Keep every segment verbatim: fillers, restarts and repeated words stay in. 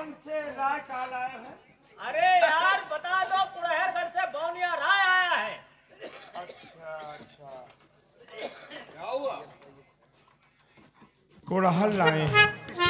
कौन से राय का लाए हैं? अरे यार बता दो, कुड़हरगढ़ से बौनिया राय आया है। अच्छा अच्छा, क्या हुआ? कुड़हल लाए हैं।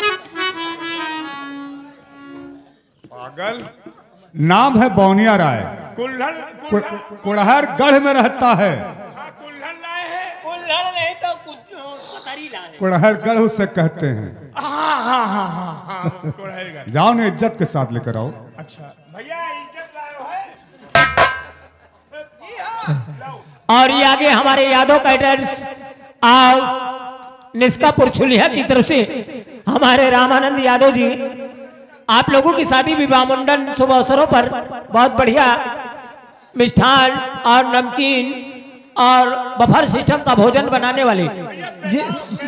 पागल, नाम है बौनिया राय। कुल्हड़ कुड़हरगढ़ में रहता है। हाँ, कुल्हड़ लाए हैं। कुल्हड़ नहीं तो कुछ पतरी लाए। कुड़हरगढ़ उसे कहते हैं। हाँ हाँ हाँ हाँ हाँ, कुल्हड़गढ़। जाओ ने इज्जत के साथ लेकर आओ। अच्छा भैया, इज्जत लाए है। और ये आगे हमारे यादव कैडर्स और निष्कापुर छुलिया की तरफ से हमारे रामानंद यादव जी आप लोगों की शादी विवाह मुंडन शुभ अवसरों पर बहुत बढ़िया मिष्ठान और नमकीन और बफर सिस्टम का भोजन बनाने वाले जी,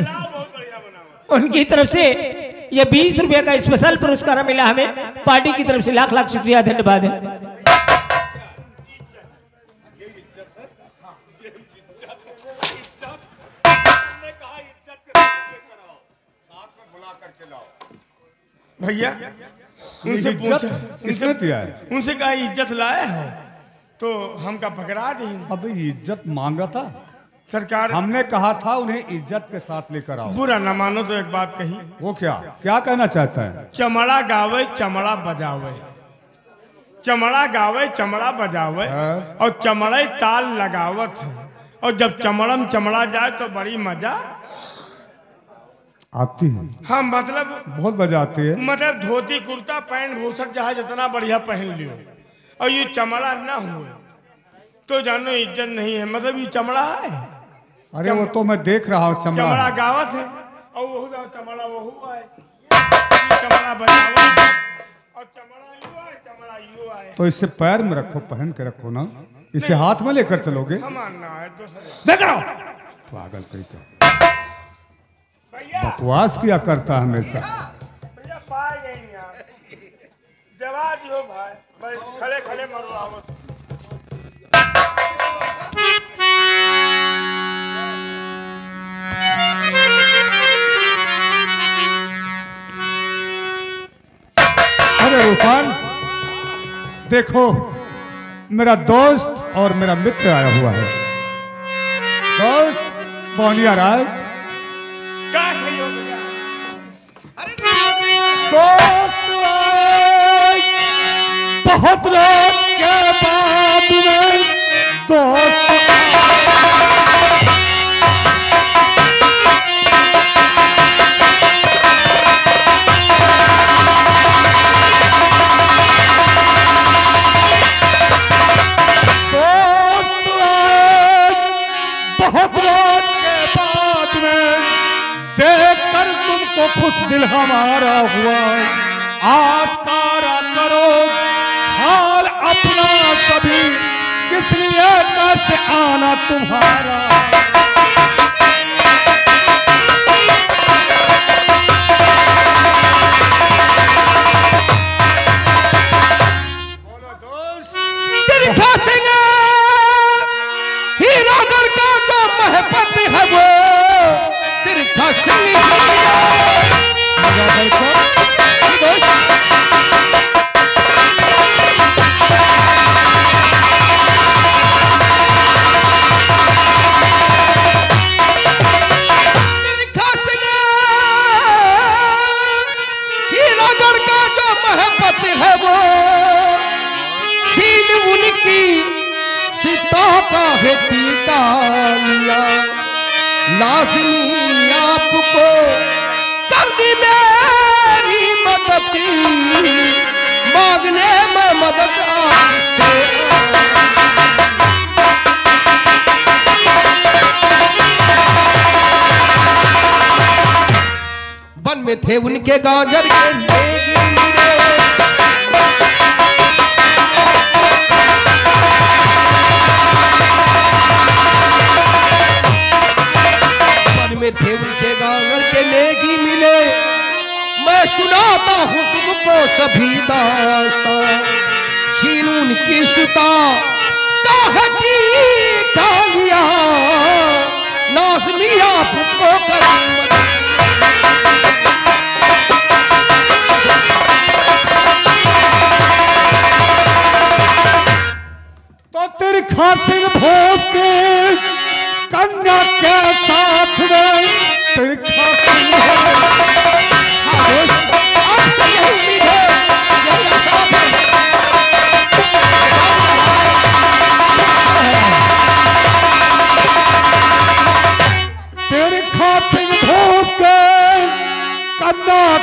उनकी तरफ से ये बीस रुपए का स्पेशल पुरस्कार मिला हमें। पार्टी की तरफ से लाख लाख शुक्रिया, धन्यवाद है। भैया उनसे पूछा, किसने दिया है? उनसे कहा इज्जत लाए हो तो हमका पकड़ा दी। अबे इज्जत मांगा था सरकार, हमने कहा था उन्हें इज्जत के साथ लेकर आओ। बुरा न मानो तो एक बात कही। वो क्या क्या कहना चाहता है? चमड़ा गावे चमड़ा बजावे, चमड़ा गावे चमड़ा बजावे हाँ। और चमड़े ताल लगावत है, और जब चमड़म चमड़ा जाए तो बड़ी मजा आती है। हाँ मतलब बहुत मजा आती है। मतलब धोती कुर्ता पैंट भूसट जहाँ जितना बढ़िया पहन लियो और ये चमड़ा ना हो तो जानो इज्जत नहीं है। मतलब ये चमड़ा है। अरे वो तो मैं देख रहा हूँ चमड़ा चमड़ा है। गावत है और वो चमड़ा वो है, चमड़ा बजावा और चमड़ा यू है, चमड़ा यू है। तो इसे पैर में रखो, पहन के रखो ना, इसे हाथ में लेकर चलोगे। हमारा है दूसरे देख रहा पागल कहीं का बकवास किया करता है हमेशा। भैया पाए गए यार, जवाब हो भाई, बस खड़े खड़े मरो आवत। अरे रूपान देखो, मेरा दोस्त और मेरा मित्र आया हुआ है। दोस्त बौनिया राय, क्या खड़ी हो भैया? दोस्त आए बहुत रात के बाद में दोस्त बहुत रात के बाद में देखकर तुमको खुश दिल हमारा हुआ। आस्कारा करो हाल अपना सभी, किस लिए कैसे आना तुम्हारा। बोलो दोस्त, तिरखा सिंह हीरागढ़ का जो महपति है वो तिरखा सिंह तिरखा सिंह हीरागढ़ का जो महपति है वो छीन उनकी सीता का है टीका लिया। लाजमी आपको कर दी मेरी मदद, मांगने में मदद आपसे। वन में थे उनके गाजर के नेगी, में थे उनके गागर के नेगी मिले। मैं सुनाता हूँ तुमको सभी दास्तां, छीन उनकी सुता कहती डालिया। नाज़मी आपको कर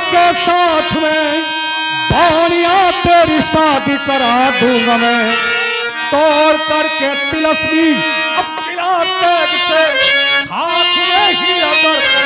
के साथ में बानिया तेरी शादी करा दूंगा मैं, तोड़ करके तिलस्मी अब किला तेज से हाथ में ही अगर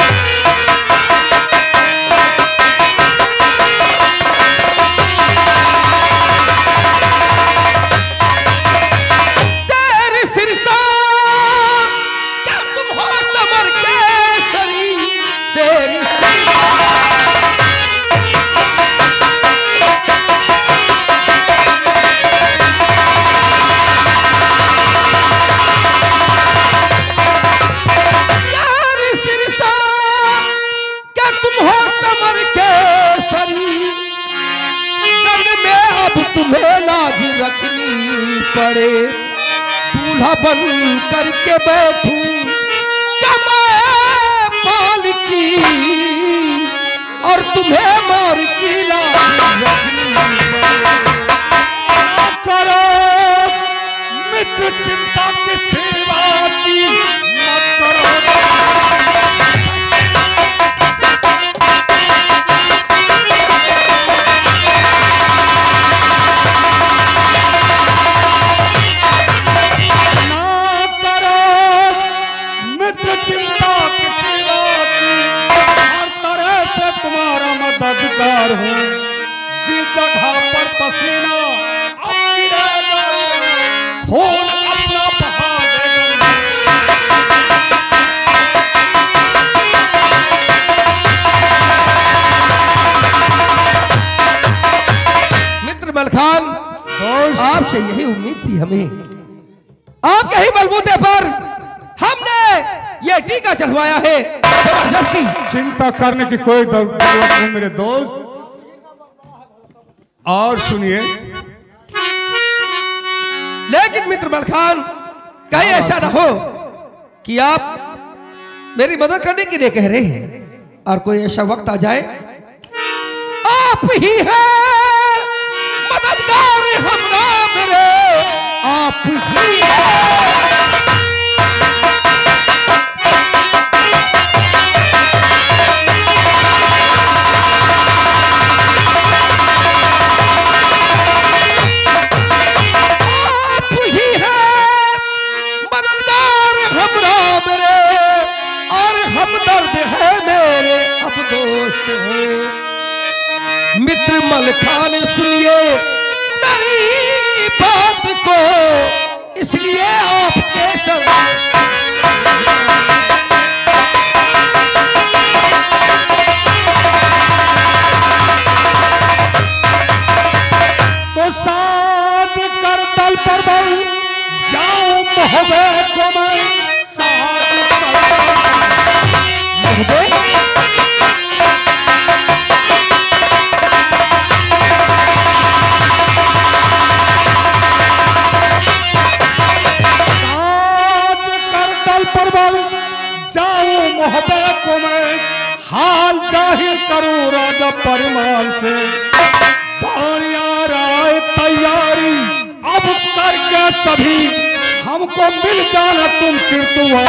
तुम्हें लाज रखनी पड़े, दूल्हा बन करके बैठूं कमाए पाल की, और तुम्हें मोर की लाज रखनी पड़े। करो मित्र चिंता की सेवा की मत करो। मददगार हूँ जिस जगह पर पसीना खून अपना बहा देगा। मित्र मलखान, आपसे यही उम्मीद थी हमें, आपके ही बलबूते पर हमने ये टीका चढ़वाया है जबरदस्ती। चिंता करने की कोई जरूरत नहीं मेरे दोस्त। और सुनिए, लेकिन मित्र मलखान, कहीं ऐसा ना हो कि आप मेरी मदद करने के लिए कह रहे हैं और कोई ऐसा वक्त आ जाए, आप ही हैं मददगार हमरा मेरे, आप ही हैं। मित्र मलखान सुनिए मेरी बात को, इसलिए आपके संग तो साज कर दल पर बल जाऊं मोहबे को मैं, साज कर हाल जाहिर करूं राजा परिमाल से, बानिया राय तैयारी अब करके सभी हमको मिल जाना तुम कीर्तुआ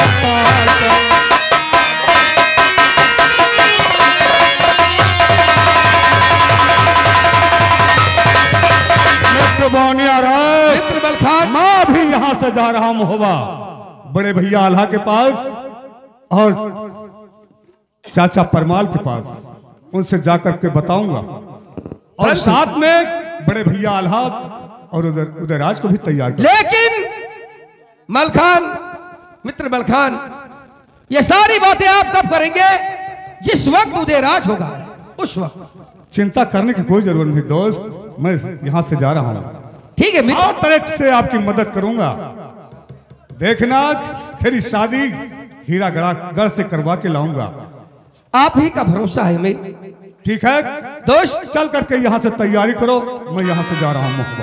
मित्र बानिया राय। मित्र मलखान, मैं भी यहाँ से जा रहा हूँ होगा बड़े भैया आल्हा के पास और चाचा परमाल के पास, उनसे जाकर के बताऊंगा, और साथ में बड़े भैया आल्हा और उदय उदयराज को भी तैयार कर। लेकिन मलखान, मित्र मलखान, ये सारी बातें आप कब करेंगे? जिस वक्त उदयराज होगा उस वक्त। चिंता करने की कोई जरूरत नहीं दोस्त, मैं यहाँ से जा रहा हूँ। ठीक है मित्र, हर तरह से आपकी मदद करूंगा। देखना तेरी शादी हीरा गढ़ा गढ़ से करवा के लाऊंगा। आप ही का भरोसा है मैं। ठीक है दोस्त, चल करके यहाँ से तैयारी करो, मैं यहाँ से जा रहा हूँ महुआ।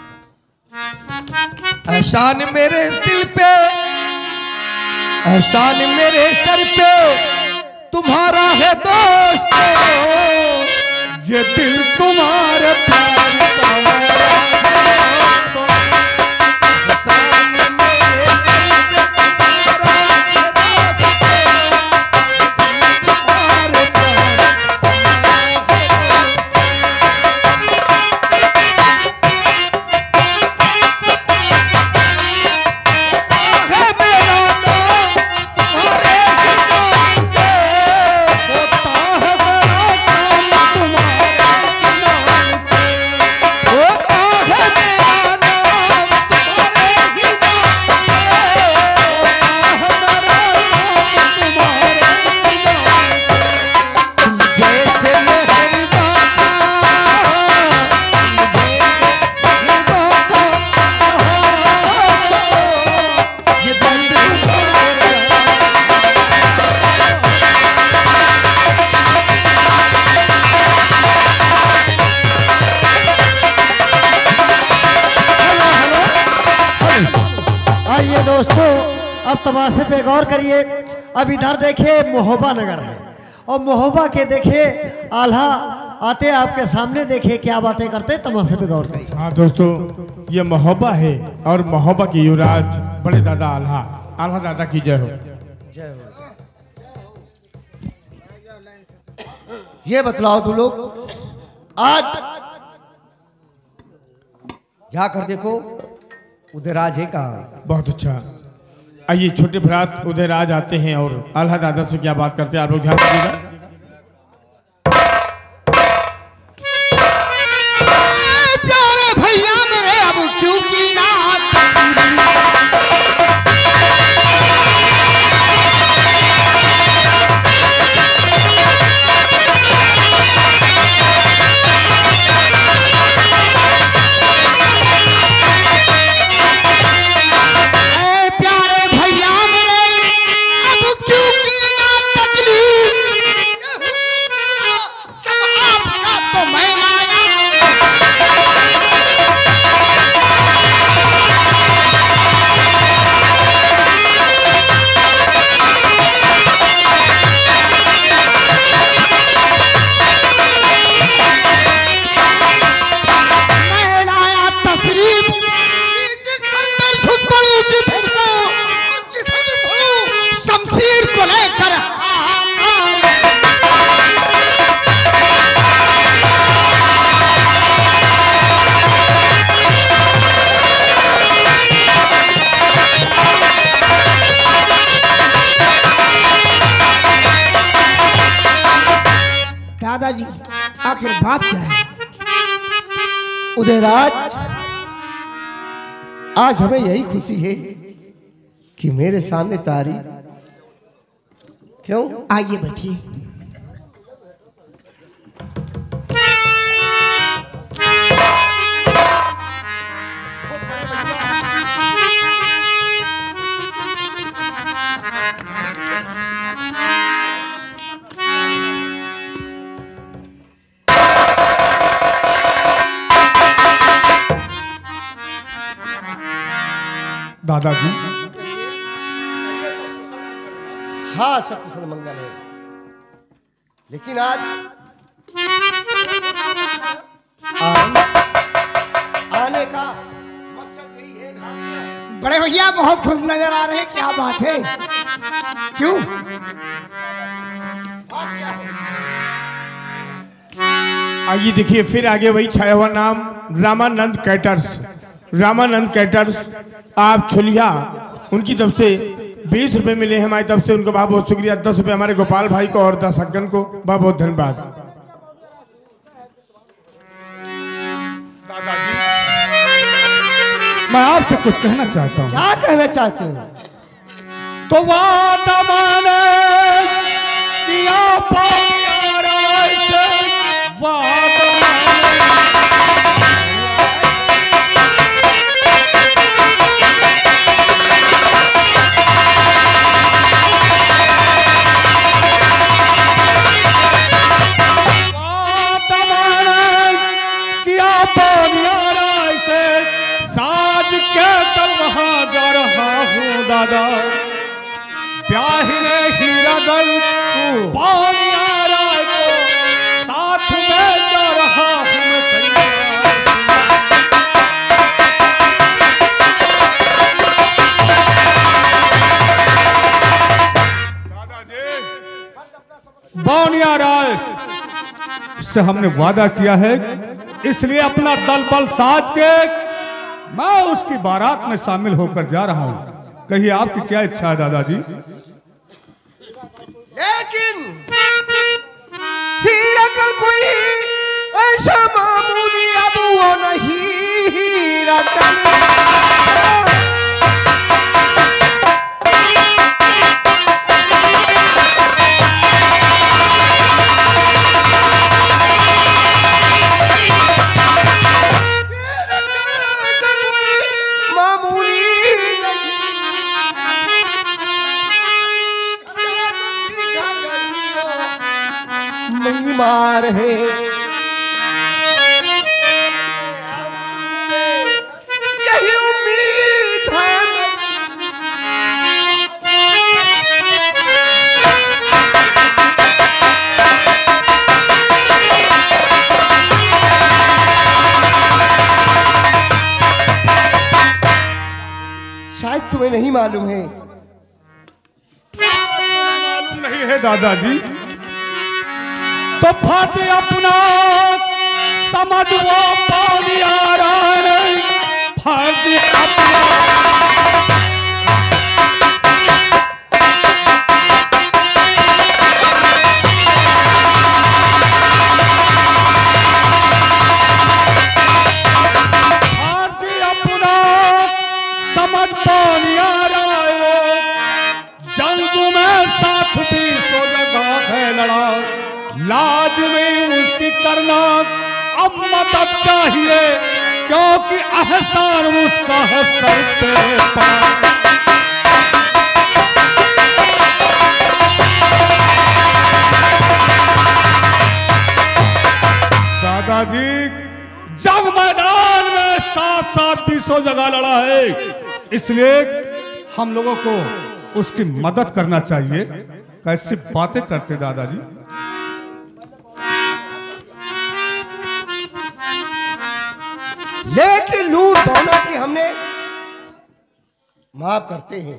एहसान मेरे दिल पे, एहसान मेरे सर पे तुम्हारा है दोस्त, ये दिल तुम्हारे प्यार का दोस्तों अब तमाशे पे गौर करिए। अब इधर देखिए महोबा नगर है और महोबा के देखिए आल्हा आते आपके सामने, देखिए क्या बातें करते, तमाशे पे गौर करिए। हाँ दोस्तों, ये महोबा है और महोबा के युवराज बड़े दादा आल्हा आल्हा दादा की जय हो। ये बतलाओ तुम लोग, आज जाकर देखो उदयराज है कहाँ। बहुत अच्छा, आइए छोटे भ्रात उदयराज आते हैं और आल्हा दादा से क्या बात करते हैं, आप लोग ध्यान दीजिएगा। प्यारे भैया मेरे अब क्यों की दादाजी आखिर बात क्या है? उदयराज, आज हमें यही खुशी है कि मेरे सामने तारी। क्यों? आइए बैठिए। दादाजी, हाँ सब कुशल मंगल है, लेकिन आज आन, आने का मकसद यही है। बड़े भैया बहुत खुश नजर आ रहे हैं, क्या बात है? क्यों? बात क्या है? आइए देखिए, फिर आगे वही छाया हुआ नाम रामानंद कैटर्स। रामानंद कैटर्स आप छुलिया, उनकी तरफ से बीस रुपए मिले हैं हमारी तरफ से, उनको बहुत बहुत शुक्रिया। दस रुपए हमारे गोपाल भाई को और दस अग्गन को बहुत बहुत धन्यवाद। दादाजी, मैं आपसे कुछ कहना चाहता हूँ। क्या कहना चाहते हो? तो वादा माने दिया प्यारा से, वादा दादा प्याहिने हीरा दल पानिया राय को साथ में जा रहा हूँ दादाजी। बानिया राय से हमने वादा किया है, इसलिए अपना दल बल साज के मैं उसकी बारात में शामिल होकर जा रहा हूँ। कहिए आपकी क्या इच्छा है दादाजी? लेकिन हीरा का कोई ऐसा मामूली अब वो नहीं हीरा का। मार है यही उम्मीद है तुम्हें नहीं मालूम है? मालूम नहीं है दादाजी। तो फाटे अपना समझ वो पानी आ रहा है, फाटे अपना फाटे अपना समझ पानी आ रहा है। जंग में साथ भी सो जगह है लड़ा, लाज में उसकी करना अब मदद चाहिए, क्योंकि एहसान उसका है सर पे पार। दादाजी जब मैदान में साथ साथ भी सौ जगह लड़ा है, इसलिए हम लोगों को उसकी मदद करना चाहिए। कैसी बातें करते दादाजी। लेकिन लूट भावना की हमने माफ करते हैं।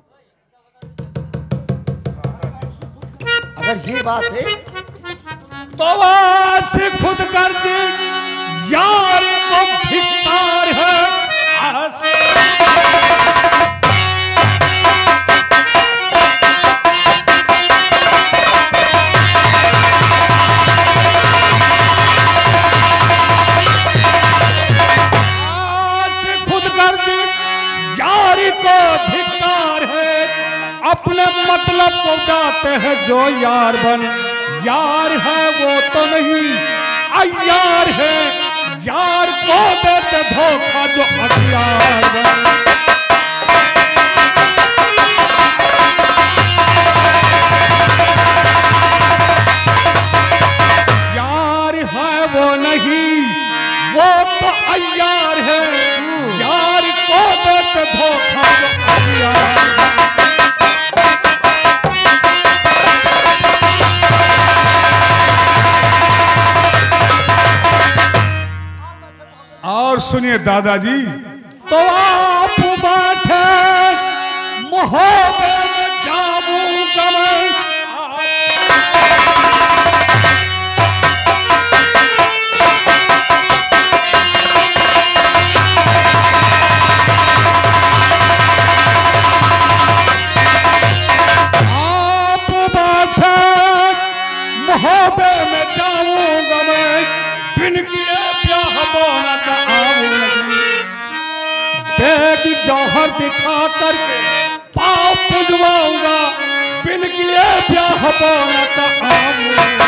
अगर ये बात है तो आज से खुद कर्ज यार को धिक्कार है। अपने मतलब को जाते हैं जो यार बन, यार है वो तो नहीं अयार है, यार को देते धोखा जो हथियार बन। यार है वो नहीं वो तो अयार है, यार को देते धोखा जो हथियार बन। और सुनिए दादाजी, तो आप बैठे मोहब्बे में जाऊंगा मैं। आप बैठे मोहब्बे में जाऊंगा मैं, बिन किए ब्याह बोना का बेग जौहर दिखा करके पाँव पुजवाऊंगा, बिन किए ब्याह बोना का आऊंगा।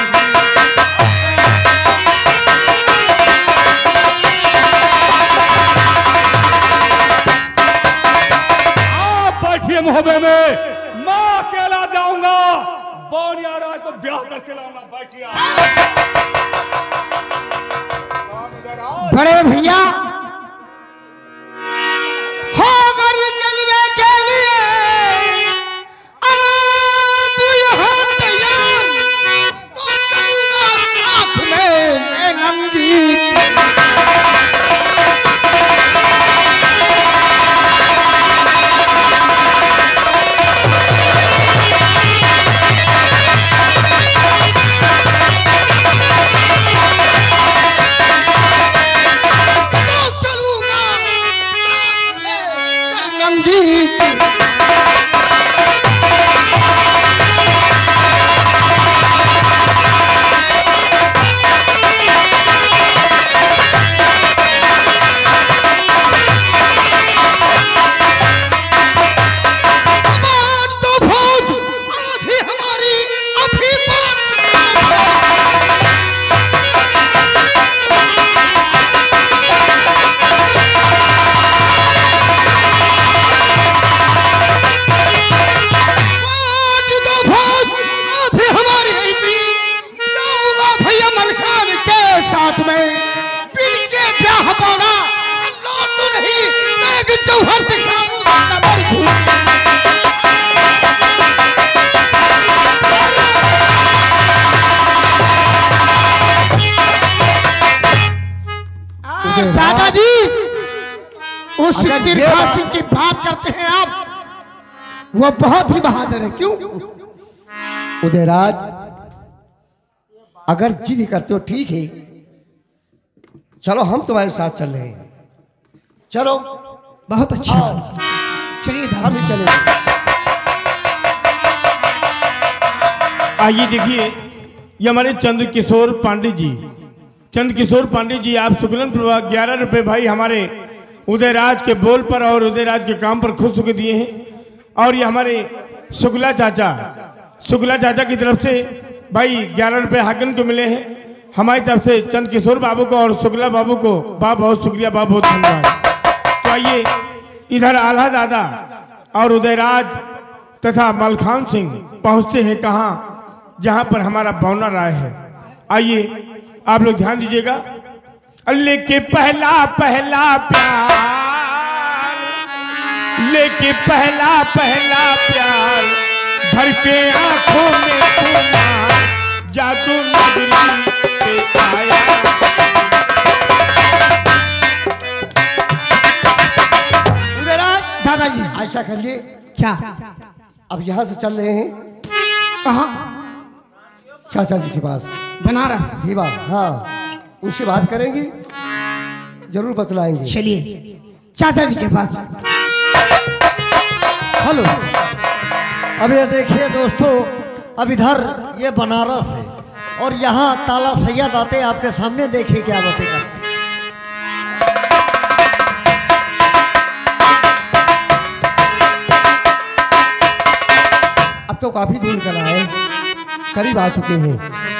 आप बैठिए मोहब्बे में, मैं अकेला जाऊंगा, बोनिया राय को ब्याह करके लाऊंगा। बैठिए बड़े भैया, हो गरी चलने के लिए आप यहाँ तैयार, तो चलूंगा साथ में मैं नंगी। दादाजी उस अगर सिद्धिर ये बात- कासिम की बात करते हैं आप, वो बहुत ही बहादुर है। क्यों? उदयराज, अगर जिद करते हो ठीक है, चलो हम तुम्हारे साथ चल रहे हैं। चलो बहुत अच्छा। आओ, चलिए हम भी दादा। चलेंगे। आइए देखिए, ये हमारे चंद्रकिशोर पांडे जी, चंद्रकिशोर पांडे जी, आप शुक्लन प्रभा ग्यारह रुपए भाई हमारे उदयराज के बोल पर और उदयराज के काम पर खुश होकर दिए हैं। और ये हमारे शुक्ला चाचा, शुक्ला चाचा की तरफ से भाई ग्यारह रुपए हाकिम को मिले हैं। हमारी तरफ से चंद्रकिशोर बाबू को और शुक्ला बाबू को बहुत बहुत शुक्रिया, बहुत बहुत धन्यवाद। तो आइए इधर आल्हा दादा और उदयराज तथा मलखान सिंह पहुंचते हैं कहाँ, जहां पर हमारा बौना राय है। आइए आप लोग ध्यान दीजिएगा। लेके पहला पहला प्यार, लेके पहला पहला प्यार, भर के आंखों में खुमार, जादू नगरी से आया। उदयराज, दादाजी ऐसा करिए, क्या? अब यहाँ से चल रहे हैं कहाँ? चाचा जी के पास, बनारस। दीवा। हाँ, उनसे बात करेंगे, जरूर बतलाएंगे। चलिए चाचा जी के पास। हेलो, अब ये देखिए दोस्तों, अब इधर ये बनारस है और यहाँ ताला सैयद आते आपके सामने, देखिए क्या बातें करते हैं। अब तो काफी दूर निकल आए, करीब आ चुके हैं।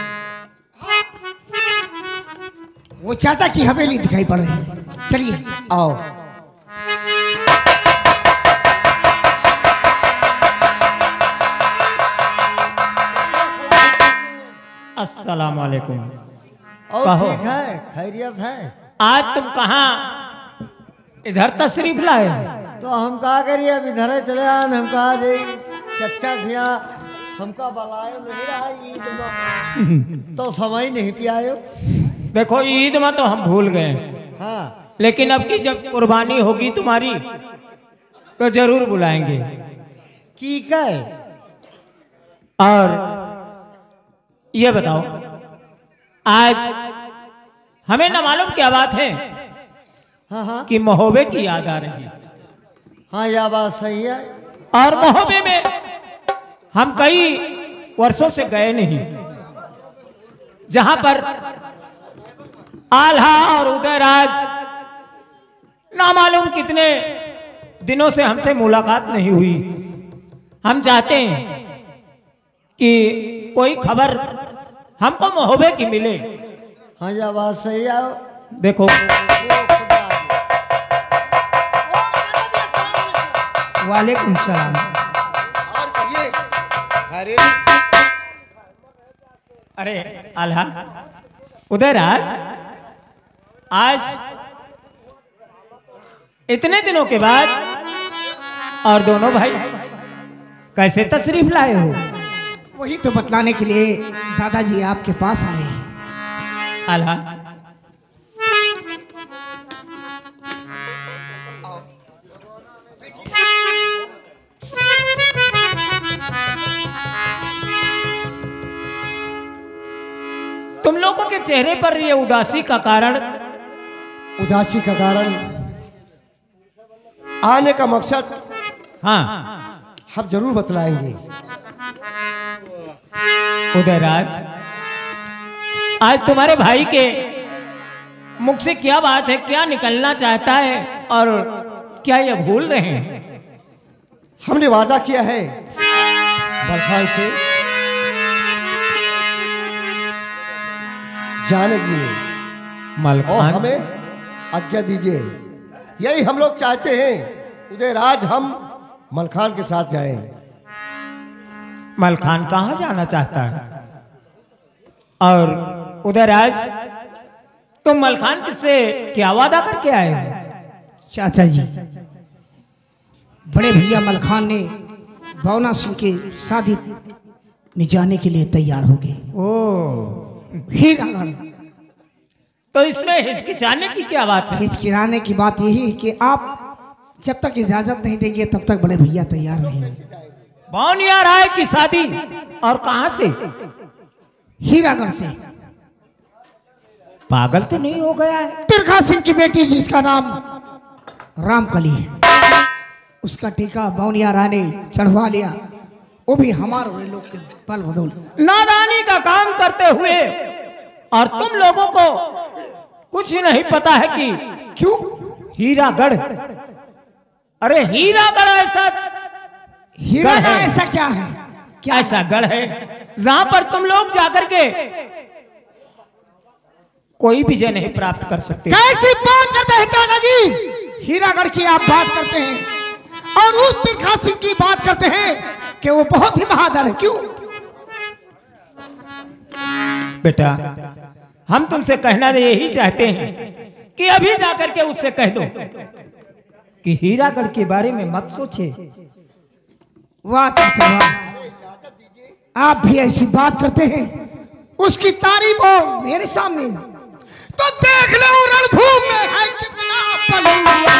वो चाचा की हवेली दिखाई पड़ रही है। चलिए। आओ। अस्सलाम वालेकुम। और कहो। ठीक है, खैरियत है। आज तुम कहाँ इधर तशरीफ लाए? तो हम कहा करिए, अब इधर ही चले आन, हम कहा जी चच्चा थिया हमका बलायो नहीं रहा ईद में, तो समय नहीं पियायो। देखो ईद में तो हम भूल गए, हाँ, लेकिन अब की जब कुर्बानी होगी तुम्हारी तो जरूर बुलाएंगे। की कहे और ये बताओ, आज हमें न मालूम क्या बात है हाँ हाँ कि महोबे की याद आ रही है। हाँ, यह बात सही है। और महोबे में हम कई वर्षों से गए नहीं, जहां पर आल्हा और उदयराज ना मालूम कितने दिनों से हमसे मुलाकात नहीं हुई। हम चाहते हैं कि कोई खबर हमको महोबे की मिले। हाँ, यह बात सही है। देखो वालेकुम सलाम। और कहिए, अरे अरे आल्हा, उदयराज, आज इतने दिनों के बाद और दोनों भाई कैसे तशरीफ लाए हो? वही तो बतलाने के लिए दादाजी आपके पास आए हैं। आल्हा, तुम लोगों के चेहरे पर ये उदासी का कारण? उदासी का कारण, आने का मकसद हाँ हम जरूर बतलाएंगे। उदयराज, आज तुम्हारे भाई के मुख से क्या बात है, क्या निकलना चाहता है और क्या ये भूल रहे हैं? हमने वादा किया है बलखान से जाने के लिए, और मलखान से? हमें आज्ञा दीजिए। यही हम लोग चाहते हैं, उदयराज हम मलखान के साथ जाएं। मलखान कहाँ जाना चाहता है? और उदयराज, तुम मलखान से क्या वादा करके आए हो? चाचा जी, बड़े भैया मलखान ने भावना सिंह के शादी में जाने के लिए तैयार हो गए। ओ, हीरागढ़। तो इसमें हिचकिचाने की क्या बात है? हिचकिराने की बात यही है कि आप जब तक इजाजत नहीं देंगे तब तक बड़े भैया तैयार नहीं होंगे। बौनिया राय की शादी और कहां से? हीरागढ़ से। पागल तो नहीं हो गया है? तिरखा सिंह की बेटी जिसका नाम रामकली है, उसका टीका बौनिया राय ने चढ़वा लिया, वो भी हमारे लोग के बल बदौलत। नादानी का काम करते हुए और तुम लोगों को कुछ नहीं पता है कि क्यों? हीरागढ़, अरे हीरागढ़ ऐसा हीरागढ़ ऐसा क्या है? क्या ऐसा गढ़ है जहां पर तुम लोग जाकर के कोई विजय नहीं प्राप्त कर सकते। कैसी बात करते हैं काका जी? हीरागढ़ की आप बात करते हैं और उस तिरखा सिंह की बात करते हैं कि वो बहुत ही बहादुर है। क्यों? बेटा, हम तुमसे कहना यही चाहते हैं कि अभी जाकर के उससे कह दो कि हीरागढ़ के बारे में मत सोचे। वाह चाचा वाह, आप भी ऐसी बात करते हैं, उसकी तारीफ हो मेरे सामने तो देख लो रणभूमि में है कितना बलूया।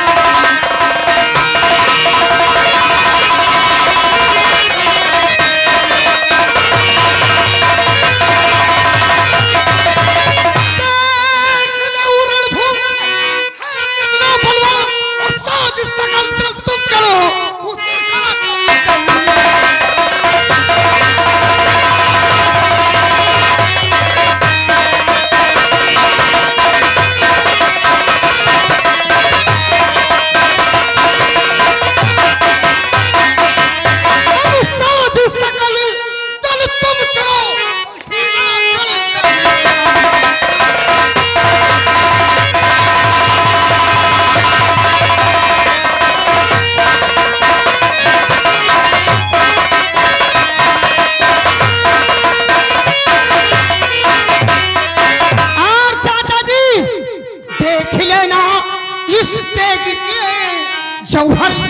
जौहर